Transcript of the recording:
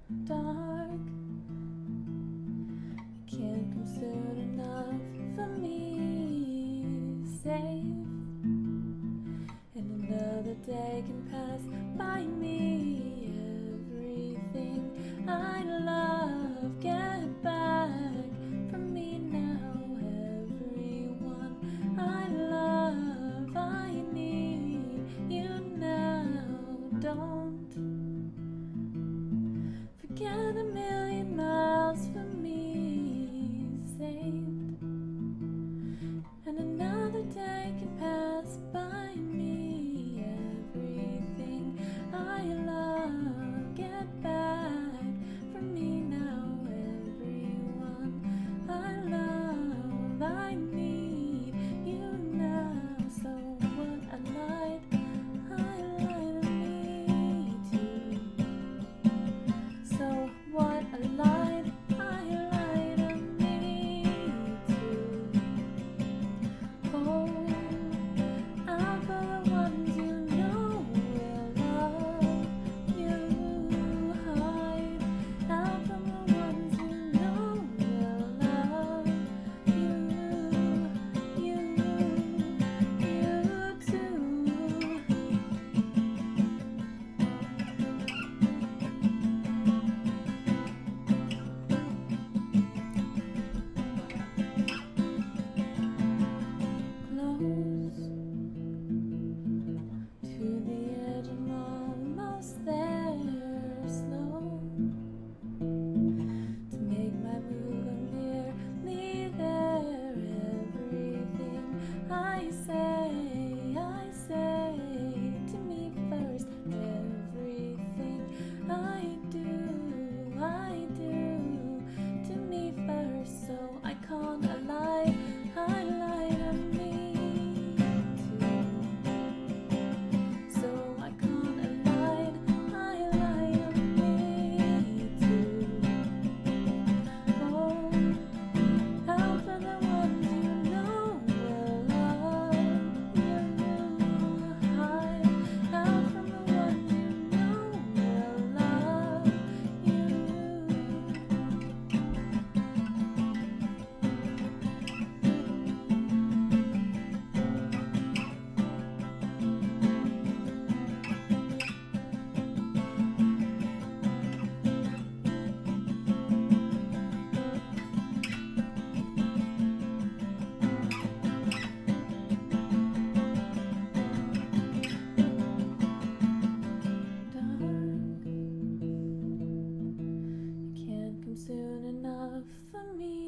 dark. Can't come soon enough for me. Safe, and another day can pass by me. Everything I love, get back from me now. Everyone I love, I need you now. Don't forget a million miles from me. Saved, and another day can pass by me. Everything I love, get back from me now. Everyone I love, I need you now. So what I lied to me too. So what I lied to me too. Oh, out for the ones you know will love you. Hide out from the ones you know will love you. You too. Close to the edge, I'm almost there. Slow to make my move, I'm nearly there. Everything I say to me first. Everything I do to me first. So I can't lie to me too. So I can't lie to me too. Oh, out for the ones you know will love you. Hide out from the ones you know will love you. Dark, you can't come soon enough for me.